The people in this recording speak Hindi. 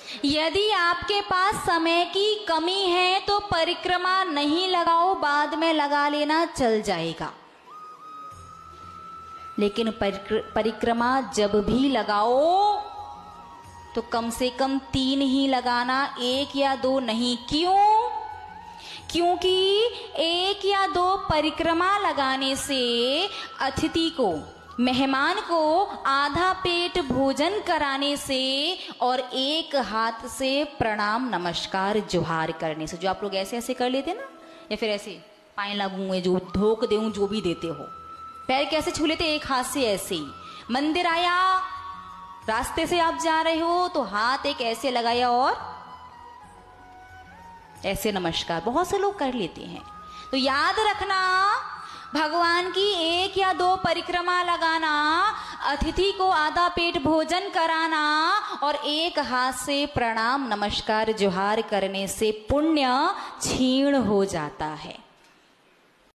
यदि आपके पास समय की कमी है तो परिक्रमा नहीं लगाओ, बाद में लगा लेना, चल जाएगा। लेकिन परिक्रमा जब भी लगाओ तो कम से कम 3 ही लगाना, 1 या 2 नहीं। क्यों? क्योंकि 1 या 2 परिक्रमा लगाने से अतिथि को, मेहमान को आधा पेट भोजन कराने से और 1 हाथ से प्रणाम नमस्कार जोहार करने से, जो आप लोग ऐसे ऐसे कर लेते ना, या फिर ऐसे पाए लगूंगे, जो धोक दूं, जो भी देते हो, पैर कैसे छू लेते, 1 हाथ से ऐसे ही। मंदिर आया, रास्ते से आप जा रहे हो तो हाथ एक ऐसे लगाया और ऐसे नमस्कार, बहुत से लोग कर लेते हैं। तो याद रखना, भगवान की 1 या 2 परिक्रमा लगाना, अतिथि को आधा पेट भोजन कराना और 1 हाथ से प्रणाम नमस्कार जोहार करने से पुण्य क्षीण हो जाता है।